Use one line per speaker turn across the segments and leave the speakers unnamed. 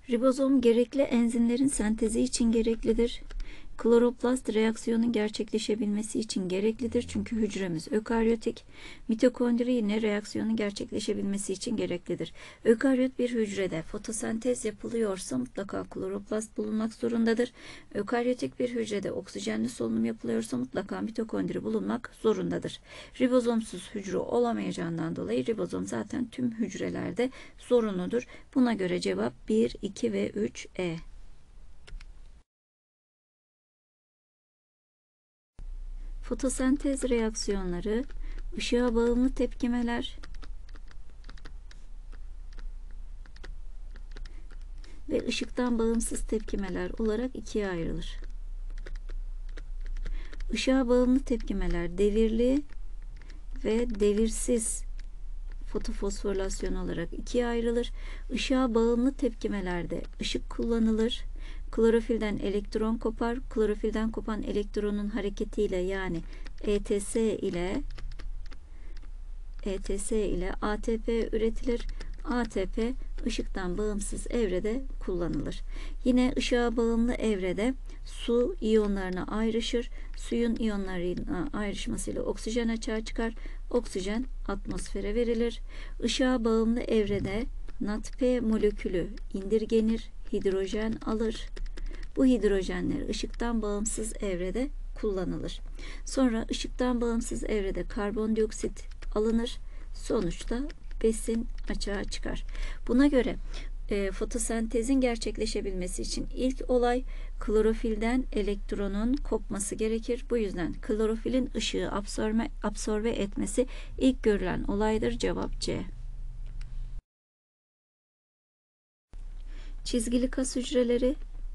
Ribozom gerekli enzimlerin sentezi için gereklidir. Kloroplast reaksiyonun gerçekleşebilmesi için gereklidir. Çünkü hücremiz ökaryotik. Mitokondri yine reaksiyonun gerçekleşebilmesi için gereklidir. Ökaryot bir hücrede fotosentez yapılıyorsa mutlaka kloroplast bulunmak zorundadır. Ökaryotik bir hücrede oksijenli solunum yapılıyorsa mutlaka mitokondri bulunmak zorundadır. Ribozomsuz hücre olamayacağından dolayı ribozom zaten tüm hücrelerde zorunludur. Buna göre cevap 1, 2 ve 3 E. Fotosentez reaksiyonları, ışığa bağımlı tepkimeler ve ışıktan bağımsız tepkimeler olarak ikiye ayrılır. Işığa bağımlı tepkimeler devirli ve devirsiz fotofosforilasyon olarak ikiye ayrılır. Işığa bağımlı tepkimelerde ışık kullanılır. Klorofilden elektron kopar. Klorofilden kopan elektronun hareketiyle yani ETS ile ATP üretilir. ATP ışıktan bağımsız evrede kullanılır. Yine ışığa bağımlı evrede su iyonlarına ayrışır. Suyun iyonlarına ayrışmasıyla oksijen açığa çıkar. Oksijen atmosfere verilir. Işığa bağımlı evrede NADP molekülü indirgenir, hidrojen alır. Bu hidrojenler ışıktan bağımsız evrede kullanılır. Sonra ışıktan bağımsız evrede karbondioksit alınır. Sonuçta besin açığa çıkar. Buna göre fotosentezin gerçekleşebilmesi için ilk olay klorofilden elektronun kopması gerekir. Bu yüzden klorofilin ışığı absorbe etmesi ilk görülen olaydır. Cevap C. Çizgili kas hücreleri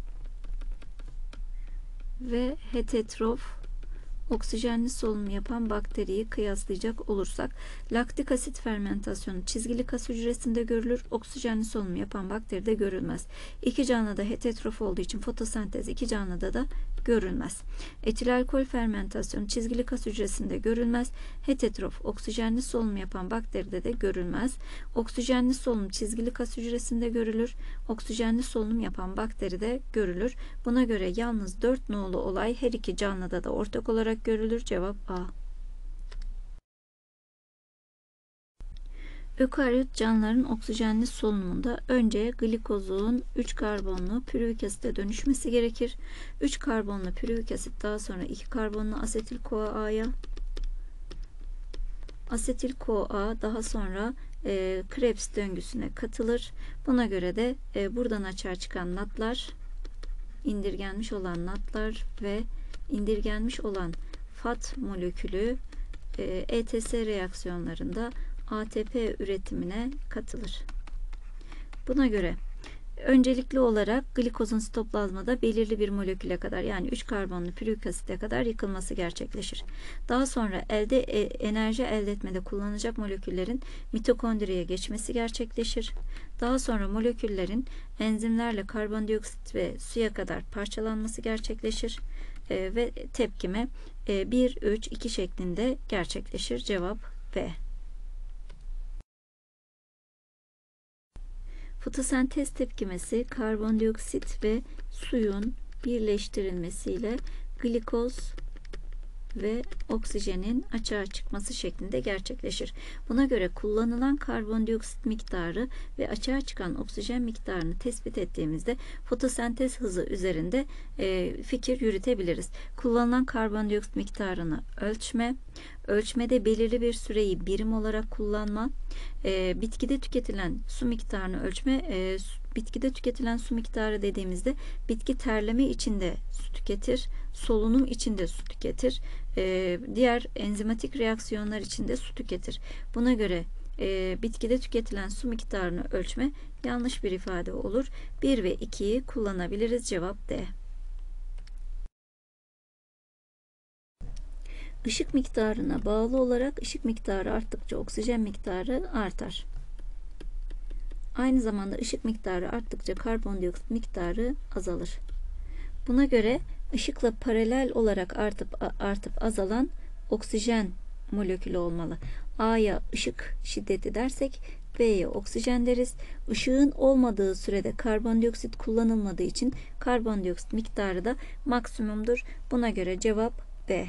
ve heterotrof oksijenli solunum yapan bakteriyi kıyaslayacak olursak, laktik asit fermentasyonu çizgili kas hücresinde görülür, oksijenli solunum yapan bakteride görülmez. İki canlıda heterotrof olduğu için fotosentez iki canlıda da görülmez. Etil alkol fermentasyonu çizgili kas hücresinde görülmez, heterotrof oksijenli solunum yapan bakteride de görülmez. Oksijenli solunum çizgili kas hücresinde görülür, oksijenli solunum yapan bakteride görülür. Buna göre yalnız 4 nolu olay her iki canlıda da ortak olarak görülür. Cevap A. Ökaryot canlıların oksijenli solunumunda önce glikozun 3 karbonlu pürüvik asite dönüşmesi gerekir. 3 karbonlu pürüvik asit daha sonra 2 karbonlu asetil-CoA'ya, asetil-CoA daha sonra Krebs döngüsüne katılır. Buna göre de buradan açığa çıkan natlar, indirgenmiş olan natlar ve indirgenmiş olan FAT molekülü ETS reaksiyonlarında ATP üretimine katılır. Buna göre öncelikli olarak glikozun sitoplazmada belirli bir moleküle kadar yani 3 karbonlu pürüvik asite kadar yıkılması gerçekleşir. Daha sonra enerji elde etmede kullanılacak moleküllerin mitokondriye geçmesi gerçekleşir. Daha sonra moleküllerin enzimlerle karbondioksit ve suya kadar parçalanması gerçekleşir. Ve tepkime 1, 3, 2 şeklinde gerçekleşir. Cevap B. Fotosentez tepkimesi karbondioksit ve suyun birleştirilmesiyle glikoz ve oksijenin açığa çıkması şeklinde gerçekleşir. Buna göre kullanılan karbondioksit miktarı ve açığa çıkan oksijen miktarını tespit ettiğimizde fotosentez hızı üzerinde fikir yürütebiliriz. Kullanılan karbondioksit miktarını ölçmede belirli bir süreyi birim olarak kullanma, bitkide tüketilen su miktarını ölçme, bitkide tüketilen su miktarı dediğimizde bitki terleme içinde su tüketir, solunum içinde su tüketir, diğer enzimatik reaksiyonlar içinde su tüketir. Buna göre bitkide tüketilen su miktarını ölçme yanlış bir ifade olur. 1 ve 2'yi kullanabiliriz. Cevap D. Işık miktarına bağlı olarak ışık miktarı arttıkça oksijen miktarı artar. Aynı zamanda ışık miktarı arttıkça karbondioksit miktarı azalır. Buna göre ışıkla paralel olarak artıp azalan oksijen molekülü olmalı. A'ya ışık şiddeti dersek B'ye oksijen deriz. Işığın olmadığı sürede karbondioksit kullanılmadığı için karbondioksit miktarı da maksimumdur. Buna göre cevap B.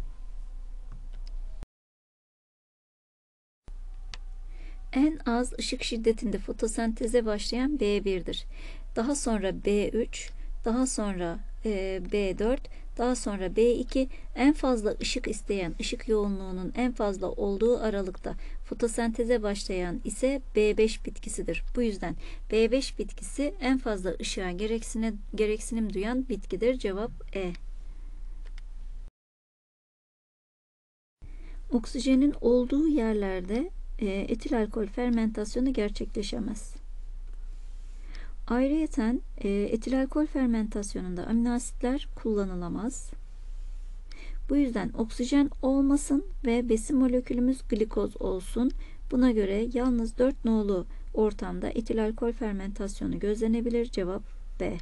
En az ışık şiddetinde fotosenteze başlayan B1'dir. Daha sonra B3, daha sonra B4, daha sonra B2, en fazla ışık isteyen, ışık yoğunluğunun en fazla olduğu aralıkta fotosenteze başlayan ise B5 bitkisidir. Bu yüzden B5 bitkisi en fazla ışığa gereksinim duyan bitkidir. Cevap E. Oksijenin olduğu yerlerde etil alkol fermentasyonu gerçekleşemez. Ayrıyeten etil alkol fermentasyonunda amino asitler kullanılamaz. Bu yüzden oksijen olmasın ve besin molekülümüz glikoz olsun. Buna göre yalnız 4 nolu ortamda etil alkol fermentasyonu gözlenebilir. Cevap B.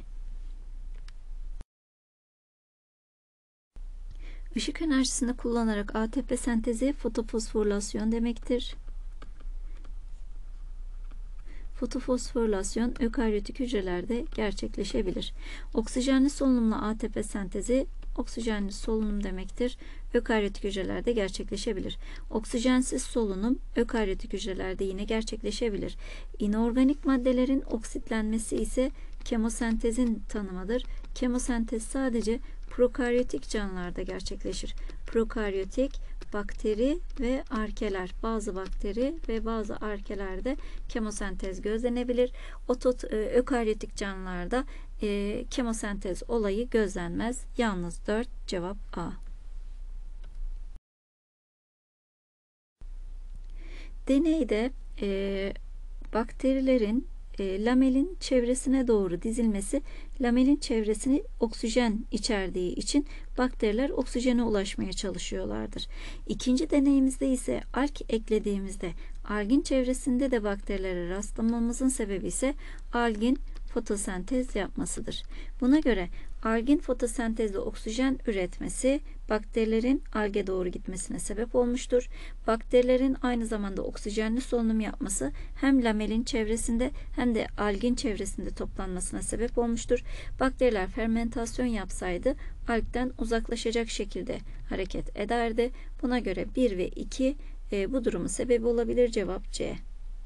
Işık enerjisini kullanarak ATP sentezi fotofosforilasyon demektir. Fotofosforilasyon ökaryotik hücrelerde gerçekleşebilir. Oksijenli solunumla ATP sentezi oksijenli solunum demektir. Ökaryotik hücrelerde gerçekleşebilir. Oksijensiz solunum ökaryotik hücrelerde yine gerçekleşebilir. İnorganik maddelerin oksitlenmesi ise kemosentezin tanımıdır. Kemosentez sadece prokaryotik canlılarda gerçekleşir. Prokaryotik bakteri ve arkeler, bazı bakteri ve bazı arkelerde kemosentez gözlenebilir. Ökaryotik canlılarda kemosentez olayı gözlenmez. Yalnız 4. Cevap A. Deneyde bakterilerin lamelin çevresine doğru dizilmesi, lamelin çevresini oksijen içerdiği için bakteriler oksijene ulaşmaya çalışıyorlardır. İkinci deneyimizde ise alg eklediğimizde algin çevresinde de bakterilere rastlamamızın sebebi ise algin fotosentez yapmasıdır. Buna göre algin fotosentezle oksijen üretmesi bakterilerin alge doğru gitmesine sebep olmuştur. Bakterilerin aynı zamanda oksijenli solunum yapması hem lamelin çevresinde hem de algin çevresinde toplanmasına sebep olmuştur. Bakteriler fermentasyon yapsaydı algden uzaklaşacak şekilde hareket ederdi. Buna göre 1 ve 2 bu durumun sebebi olabilir. Cevap C.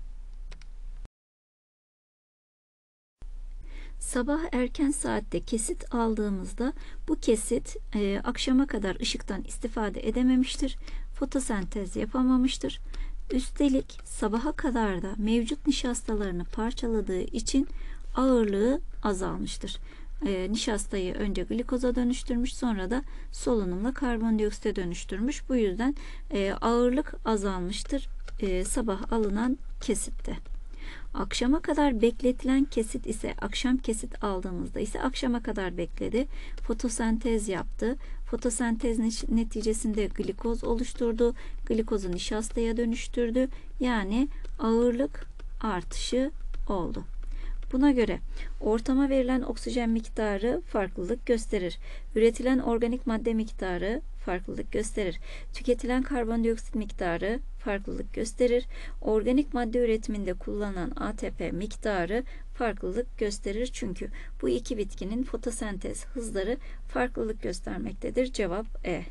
Sabah erken saatte kesit aldığımızda bu kesit akşama kadar ışıktan istifade edememiştir, fotosentez yapamamıştır. Üstelik sabaha kadar da mevcut nişastalarını parçaladığı için ağırlığı azalmıştır. Nişastayı önce glikoza dönüştürmüş, sonra da solunumla karbondioksite dönüştürmüş. Bu yüzden ağırlık azalmıştır sabah alınan kesitte. Akşama kadar bekletilen kesit ise akşam kesit aldığımızda ise akşama kadar bekledi. Fotosentez yaptı. Fotosentez neticesinde glikoz oluşturdu. Glikozu nişastaya dönüştürdü. Yani ağırlık artışı oldu. Buna göre ortama verilen oksijen miktarı farklılık gösterir. Üretilen organik madde miktarı farklılık gösterir. Tüketilen karbondioksit miktarı farklılık gösterir. Organik madde üretiminde kullanılan ATP miktarı farklılık gösterir. Çünkü bu iki bitkinin fotosentez hızları farklılık göstermektedir. Cevap E.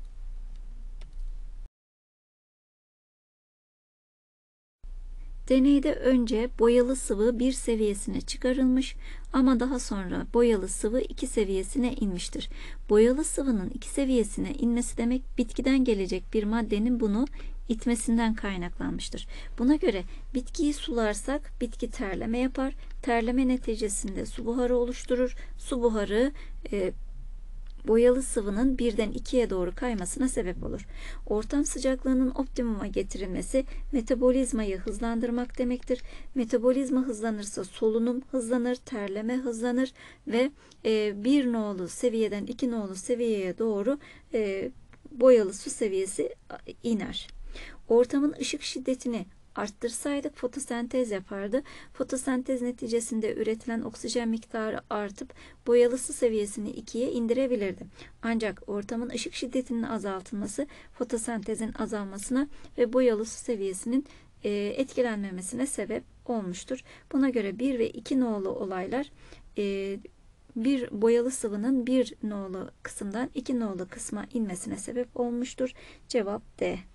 Deneyde önce boyalı sıvı 1 seviyesine çıkarılmış ama daha sonra boyalı sıvı 2 seviyesine inmiştir. Boyalı sıvının 2 seviyesine inmesi demek bitkiden gelecek bir maddenin bunu itmesinden kaynaklanmıştır. Buna göre bitkiyi sularsak bitki terleme yapar. Terleme neticesinde su buharı oluşturur. Su buharı boyalı sıvının 1'den 2'ye doğru kaymasına sebep olur. Ortam sıcaklığının optimuma getirilmesi metabolizmayı hızlandırmak demektir. Metabolizma hızlanırsa solunum hızlanır, terleme hızlanır ve 1 nolu seviyeden 2 nolu seviyeye doğru boyalı su seviyesi iner. Ortamın ışık şiddetini arttırsaydık fotosentez yapardı. Fotosentez neticesinde üretilen oksijen miktarı artıp boyalı ısı seviyesini 2'ye indirebilirdi. Ancak ortamın ışık şiddetinin azaltılması fotosentezin azalmasına ve boyalı ısı seviyesinin etkilenmemesine sebep olmuştur. Buna göre 1 ve 2 nolu olaylar bir boyalı sıvının 1 nolu kısımdan 2 nolu kısma inmesine sebep olmuştur. Cevap D.